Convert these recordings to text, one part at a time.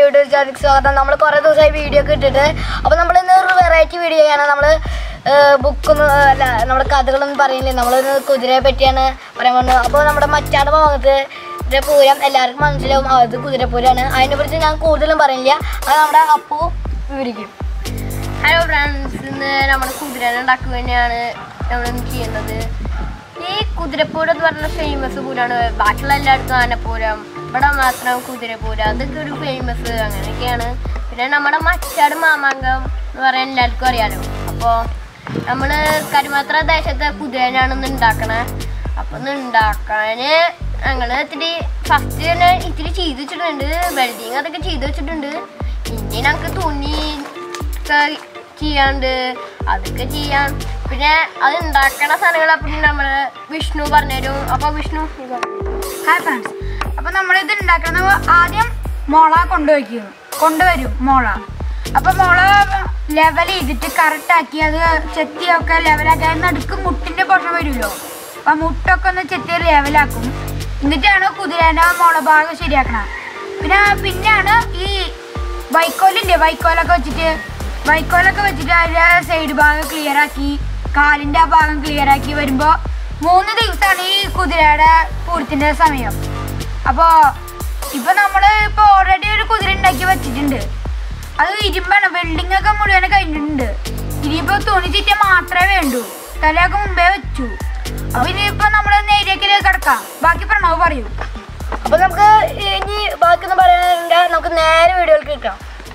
YouTube ചാനലിലേക്ക് സ്വാഗതം. നമ്മൾ കുറേ ദിവസമായി വീഡിയോ ഒക്കെ ഇട്ടിട്ട്. അപ്പോൾ നമ്മൾ ഇന്ന് ഒരു വെറൈറ്റി വീഡിയോ ആണ്. നമ്മൾ ബുക്കൊന്നും അല്ല, നമ്മുടെ കഥകളൊന്നും പറയുന്നില്ല. നമ്മളൊരു കുതിരയെ പറ്റിയാണ് പറയാൻ പോകുന്നത്. അപ്പോൾ നമ്മുടെ മച്ചാട് ഭാഗത്ത് കുതിരപ്പൂരം എല്ലാവർക്കും മനസ്സിലാവും, അത് കുതിരപ്പൂരമാണ്. അതിനെക്കുറിച്ച് ഞാൻ കൂടുതലും പറയുന്നില്ല, അത് നമ്മുടെ അപ്പു വിവരിക്കും. ഹലോ ഫ്രണ്ട്സ്, ഇന്ന് നമ്മുടെ കുതിരനെ ഉണ്ടാക്കുക തന്നെയാണ് നമ്മളിന്ന് ചെയ്യുന്നത്. ഈ കുതിരപ്പൂരം എന്ന് പറഞ്ഞ ഫേമസ് പൂരമാണ്. ബാക്കിയുള്ള എല്ലായിടത്തും ആനപ്പൂരം, ഇവിടെ മാത്രം കുതിരപ്പൂരം, അതൊക്കെ ഒരു ഫേമസ് അങ്ങനെയൊക്കെയാണ്. പിന്നെ നമ്മുടെ മച്ചാട് മാമാങ്കം എന്ന് പറയാൻ എല്ലാവർക്കും അറിയാലോ. അപ്പോൾ നമ്മൾ കരുമാത്ര ദേശത്തെ കുതിരനാണ് ഇന്ന് ഉണ്ടാക്കണേ. അപ്പോൾ ഇന്ന് ഉണ്ടാക്കാൻ ഞങ്ങൾ ഫസ്റ്റ് തന്നെ ഇത്തിരി ചെയ്ത് വെച്ചിട്ടുണ്ട്, വെൽഡിങ് അതൊക്കെ ചെയ്ത് വെച്ചിട്ടുണ്ട്. ഇനി ഞങ്ങൾക്ക് തുണി ചെയ്യാണ്ട് അതൊക്കെ ചെയ്യാം. പിന്നെ അത് ഉണ്ടാക്കണ സാധനങ്ങൾ അപ്പം നമ്മൾ വിഷ്ണു പറഞ്ഞുതരും. അപ്പോൾ വിഷ്ണു ഹായ് ഫ്രണ്ട്സ്, അപ്പോൾ നമ്മളിത് ഉണ്ടാക്കുന്നത് ആദ്യം മുള കൊണ്ടുവരും മുള. അപ്പോൾ മുള ലെവൽ ചെയ്തിട്ട് കറക്റ്റാക്കി അത് ചെത്തിയൊക്കെ ലെവലാക്കി, അത് നടുക്ക് മുട്ടിൻ്റെ പോർഷൻ വരുമല്ലോ, അപ്പം മുട്ടൊക്കെ ഒന്ന് ചെത്തി ലെവലാക്കും. എന്നിട്ടാണ് കുതിരേൻ്റെ മുള ഭാഗം ശരിയാക്കണം. പിന്നെയാണ് ഈ വൈക്കോലൊക്കെ വെച്ചിട്ട് അതിൻ്റെ സൈഡ് ഭാഗം ക്ലിയറാക്കി, കാലിൻ്റെ ആ ഭാഗം ക്ലിയറാക്കി വരുമ്പോൾ 3 ദിവസമാണ് ഈ കുതിരയുടെ പൂരത്തിൻ്റെ സമയം. അപ്പോൾ ഇപ്പോൾ നമ്മൾ ഓൾറെഡി ഒരു കുതിര ഉണ്ടാക്കി വെച്ചിട്ടുണ്ട്. അത് ഇരുമ്പാണ്, വെൽഡിംഗ് ഒക്കെ മുഴുവൻ കഴിഞ്ഞിട്ടുണ്ട്. ഇനിയിപ്പോൾ തുണി ചുറ്റ മാത്രമേ വേണ്ടൂ, തലയൊക്കെ മുമ്പേ വെച്ചു. അപ്പോൾ ഇനിയിപ്പോൾ നമ്മൾ നേരിയേക്കിലേക്ക് കിടക്കാം. ബാക്കി പ്രണവ് പറയൂ. അപ്പോൾ നമുക്ക് ഇനി ബാക്കിയൊന്നും പറയാനില്ല, നമുക്ക് നേരെ വീഡിയോയിലേക്ക് കിട്ടാം.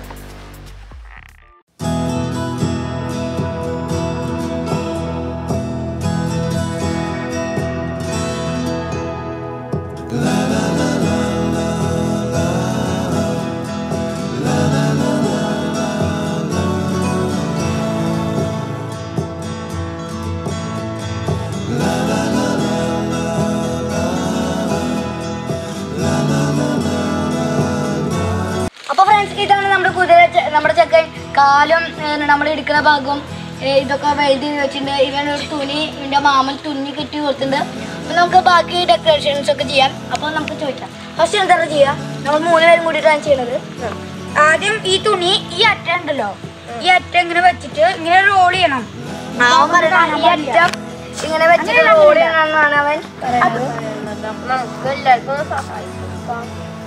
അപ്പോൾ ഫ്രണ്ട്സ്, ഇതാണ് നമ്മുടെ കുതിര. നമ്മുടെ ചെക്കൻ കാലും നമ്മൾ എടുക്കുന്ന ഭാഗം ഇതൊക്കെ വെൽഡ് ചെയ്ത് വെച്ചിട്ടുണ്ട്. ഇവനൊരു തുണി, ഇവൻ്റെ മാമൻ തുന്നി കെട്ടി കൊടുത്തിട്ടുണ്ട്. അപ്പോൾ നമുക്ക് ബാക്കി ഡെക്കറേഷൻസ് ഒക്കെ ചെയ്യാം. അപ്പോൾ നമുക്ക് ചോദിക്കാം, ഫസ്റ്റ് എന്താണ് ചെയ്യുക? നമ്മൾ 3 പേരും കൂടിയിട്ടാണ് ചെയ്യണത്. ആദ്യം ഈ തുണി ഈ അറ്റ ഉണ്ടല്ലോ, ഈ അറ്റ ഇങ്ങനെ വെച്ചിട്ട് ഇങ്ങനെ റോൾ ചെയ്യണം. ഈ അറ്റം ഇങ്ങനെ വെച്ചിട്ട് റോൾ ചെയ്യണമെന്നാണ് അവൻ പറയുന്നത്. നമുക്ക് എല്ലാവർക്കും സഹായിക്കാം.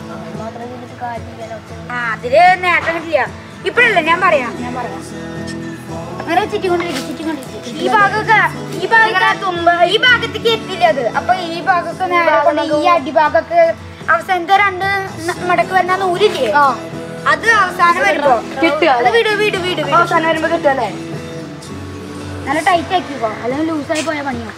അതില് നേട്ടം കിട്ടില്ല. ഇപ്പഴല്ലേ ഞാൻ പറയാം. അങ്ങനെ ചുറ്റിക്കൊണ്ടിരിക്കും. ഈ ഭാഗത്തേക്ക് എത്തില്ല അത്. അപ്പൊ ഈ ഭാഗമൊക്കെ നേരെ കൊണ്ട് ഈ അടിഭാഗമൊക്കെ അവസാനത്തെ 2 മടക്ക് വരുന്ന നൂലില്ലേ, അത് അവസാനം വരുമ്പോ കിട്ടുക. അത് വീട് അവസാനം വരുമ്പോ കിട്ടുമല്ലേ? നല്ല ടൈറ്റ് ആക്കിക്കോ, അല്ലെങ്കിൽ ലൂസായി പോയാൽ പണിയോ.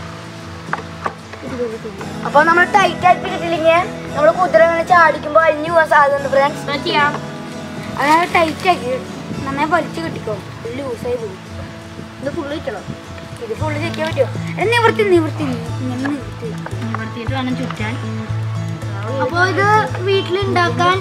അപ്പൊ നമ്മൾ ടൈറ്റ് ആയിട്ട് കിട്ടില്ലെങ്കിൽ നമ്മൾ കുതിര ഇങ്ങനെ ചാടിക്കുമ്പോ അഴിഞ്ഞു പോകാൻ സാധ്യതയുണ്ട് ഫ്രണ്ട്സ്. ചെയ്യാം. അതായത് ടൈറ്റ് ആക്കി നന്നായി വലിച്ചു കിട്ടിക്കോ, ലൂസായി പോകും. ഇത് ഫുള്ള് കിട്ടണം. ഇത് ഫുള്ള് ചുറ്റാൻ പറ്റുമോ? നിവർത്തി ഇങ്ങനെ നിവർത്തിയിട്ട് വേണം ചുറ്റാൻ. അപ്പോൾ ഇത് വീട്ടിലുണ്ടാക്കാൻ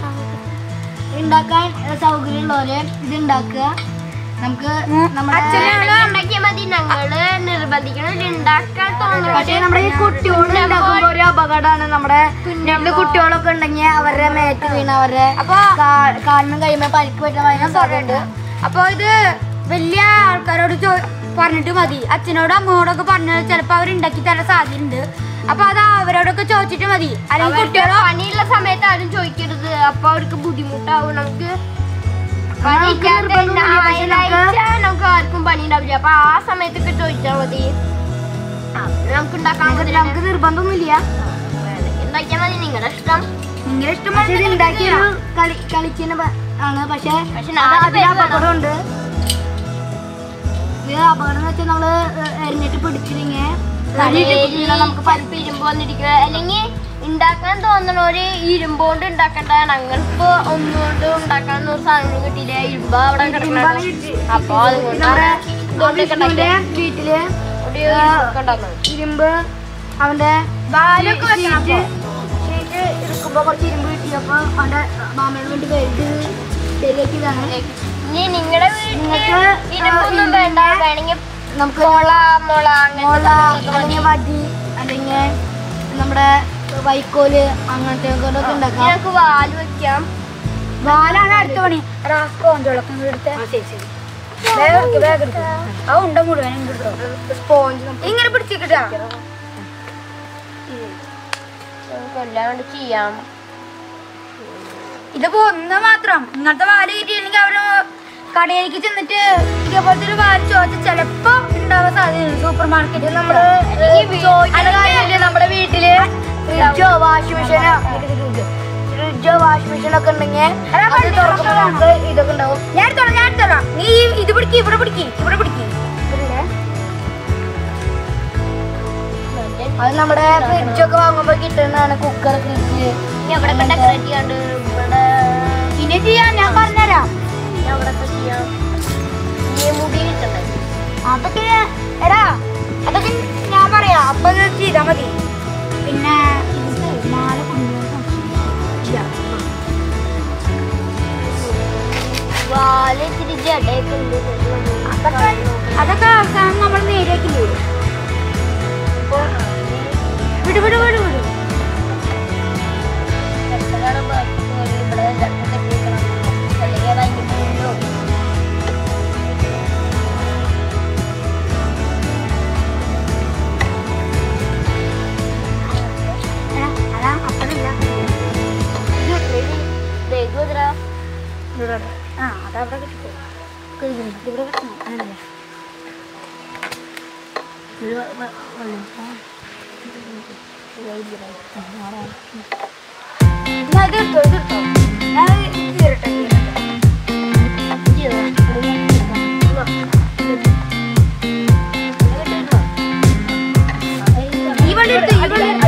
സൗകര്യം ഉള്ളവരെ ഇത് ഉണ്ടാക്കുക. നമുക്ക് ഉണ്ടാക്കിയാൽ മതി. ഞങ്ങള് നിർബന്ധിക്കണം ഉണ്ടാക്കാൻ തോന്നുന്നു. പക്ഷേ നമ്മുടെ ഈ കുട്ടികളുണ്ടാക്കുമ്പോൾ ഒരു അപകടമാണ്. നമ്മുടെ കുട്ടികളൊക്കെ ഉണ്ടെങ്കിൽ അവരുടെ മേത്ത് വീണ് അവരുടെ കാലിനും കഴിയുമ്പോൾ പരിക്ക് പറ്റുന്ന സാധ്യതയുണ്ട്. അപ്പോൾ ഇത് വലിയ ആൾക്കാരോട് പറഞ്ഞിട്ട് മതി. അച്ഛനോടും അമ്മയോടൊക്കെ പറഞ്ഞാൽ ചിലപ്പോൾ അവരുണ്ടാക്കി തരാൻ സാധ്യതയുണ്ട്. അപ്പൊ അത് അവരോടൊക്കെ ചോദിച്ചിട്ട് മതി. അല്ലെങ്കിൽ കുട്ടികളോ പണിയുള്ള സമയത്ത് ആരും ചോദിക്കരുത്, അപ്പൊ അവർക്ക് ബുദ്ധിമുട്ടാവും. നമുക്ക് നമുക്ക് ആർക്കും പണി ഉണ്ടാവില്ല. അപ്പൊ ആ സമയത്തൊക്കെ ചോദിച്ചാൽ മതി. നമുക്ക് ഉണ്ടാക്കാൻ നമുക്ക് നിർബന്ധമൊന്നുമില്ല, ഉണ്ടാക്കിയാൽ മതി. നിങ്ങളുടെ ഇഷ്ടം ഉണ്ടാക്കിയൊരു കളിക്കുന്ന ആണ്. പക്ഷെ അതിന് അപകടമുണ്ട്. ഇത് അപകടം എന്ന് വെച്ചാൽ നമ്മള് എറിഞ്ഞിട്ട് പിടിച്ചില്ലെങ്കിൽ നമുക്ക് പരിപ്പ് ഇരുമ്പ് വന്നിരിക്കുക. അല്ലെങ്കിൽ ഉണ്ടാക്കാൻ തോന്നണോര് ഇരുമ്പോണ്ട് ഉണ്ടാക്കണ്ട. ഞങ്ങളിപ്പോ ഒന്നുകൊണ്ട് ഉണ്ടാക്കാൻ ഒരു സാധനം കിട്ടിയില്ല, ഇരുമ്പ് അവിടെ കിടക്കണം. അപ്പൊ അതുകൊണ്ട് വീട്ടില് ഇരുമ്പ് അവന്റെ ബാലൊക്കെ ഷീറ്റ് എടുക്കുമ്പോ കുറച്ച് ഇരുമ്പ് കിട്ടിയപ്പോ അവന്റെ മാമന് വേണ്ടി വെൽഡ് ശരിയാക്കിയതാണ്. ഇനി നിങ്ങളുടെ വീട്ടില് ഇരുമ്പൊന്നും വേണ്ട, വേണമെങ്കിൽ നമുക്ക് മുള അല്ലെങ്കിൽ വടി അല്ലെങ്കിൽ നമ്മുടെ വൈക്കോല് അങ്ങനത്തെ ഒക്കെ ഉണ്ടാക്കാം. ഞങ്ങൾക്ക് വാല് വെക്കാം. വാലാണ് അടുത്ത പണി. സ്പോഞ്ചുകളൊക്കെ എടുത്ത് ബാഗ് എടുത്ത് ആ ഉണ്ട മുഴുവൻ സ്പോഞ്ച് ഇങ്ങനെ പിടിച്ചിട്ടാ കൊല്ലാണ്ട് ചെയ്യാം. ഇതിപ്പോ ഒന്ന് മാത്രം ഇങ്ങനത്തെ വാല് കിട്ടിയില്ലെങ്കിൽ അവര് കടയിലേക്ക് ചെന്നിട്ട് ഇതേപോലത്തെ ഒരു വാല് ചോദിച്ചാൽ ചിലപ്പോ ഉണ്ടാവാൻ സാധ്യതയുണ്ട്. സൂപ്പർ മാർക്കറ്റിൽ നമ്മള് നമ്മുടെ വീട്ടില് ഫ്രിഡ്ജോ വാഷിംഗ് മെഷീനോ ഒക്കെ ഉണ്ടെങ്കിൽ ഇതൊക്കെ ഉണ്ടാവും. ഞാൻ എടുത്തോളാം. നീ ഇത് പിടിക്ക്, ഇവിടെ പിടിക്ക്. അത് നമ്മുടെ ഫ്രിഡ്ജൊക്കെ വാങ്ങുമ്പോ കിട്ടുന്നതാണ്. കുക്കർ, ഫ്രിഡ്ജ് എവിടെയൊക്കെ ഡെക്കറേറ്റ് ചെയ്യാണ്ട് ഇവിടെ ഇനി ചെയ്യാം, ഞാൻ പറഞ്ഞുതരാം. എവിടെയൊക്കെ ചെയ്യാം. ഈ മുടി കിട്ടണ്ടേ? അതൊക്കെ എടാ അതൊക്കെ ഞാൻ പറയാം. അപ്പൊ ചെയ്താ മതി. പിന്നെ മാല വാല് ഇത്തിരി ജടയൊക്കെ ഉണ്ട്. അതൊക്കെ അവസാനം നമ്മൾ നേരെയാക്കില്ലേ. വിട് അതവിടെ കിട്ടിക്കോ. ഇവിടെ കിട്ടണം അങ്ങനല്ലേ. ഇത് എടുത്തോ ഞാൻ തീരട്ടെ. ഈ വണ്ടി എടുത്തോ.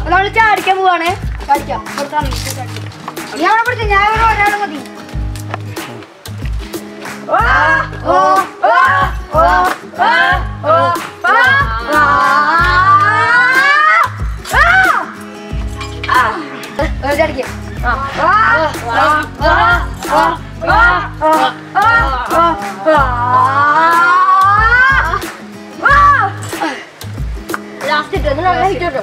നമ്മൾ ചാടിക്കാൻ പോവാണ്. ചാടിക്കാം. ഞാൻ പിടിച്ചു, ഞാൻ ഒരാൾ മതി. ചാടിക്കാം. ലാസ്റ്റ് ഇട്ടത് നല്ല ഹിറ്റ്.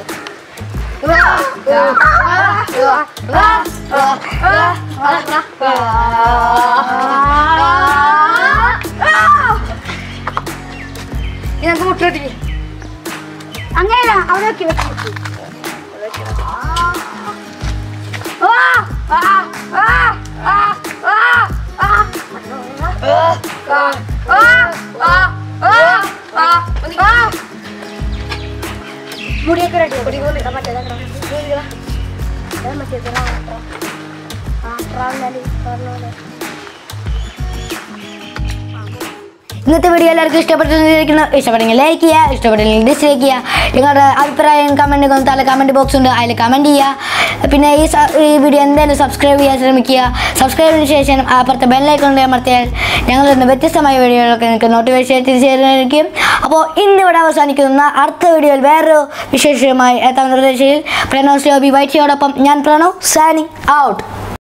ഞങ്ങൾക്ക് മുട്ടോട്ടിക്ക് അങ്ങനെയല്ല, അവിടെ വെക്കി വെക്കി. മുടിയൊക്കെ റെഡി. ഇന്നത്തെ വീഡിയോ എല്ലാവർക്കും ഇഷ്ടപ്പെട്ടെങ്കിൽ ലൈക്ക് ചെയ്യുക, ഇഷ്ടപ്പെട്ടെങ്കിൽ ഡിസ്ലൈക്ക് ചെയ്യുക. നിങ്ങളുടെ അഭിപ്രായം കമൻറ്റ് താഴെ കമൻറ്റ് ബോക്സ് ഉണ്ട്, അതിൽ കമൻറ്റ് ചെയ്യുക. പിന്നെ ഈ വീഡിയോ എന്തായാലും സബ്സ്ക്രൈബ് ചെയ്യാൻ ശ്രമിക്കുക. സബ്സ്ക്രൈബിന് ശേഷം അപ്പുറത്തെ ബെല്ലൈക്കൺ അമർത്തിയാൽ ഞങ്ങളിന്ന് വ്യത്യസ്തമായ വീഡിയോകളൊക്കെ നിങ്ങൾക്ക് നോട്ടിഫിക്കേഷൻ എത്തിച്ചേരുന്നതായിരിക്കും. അപ്പോൾ ഇന്നിവിടെ അവസാനിക്കുന്ന അടുത്ത വീഡിയോയിൽ വേറൊരു വിശേഷമായി എത്താവുന്ന പ്രതീക്ഷയിൽ പ്രണവ് ലോബി വൈറ്റിയോടൊപ്പം ഞാൻ പ്രണവ് സൈനിങ് ഔട്ട്.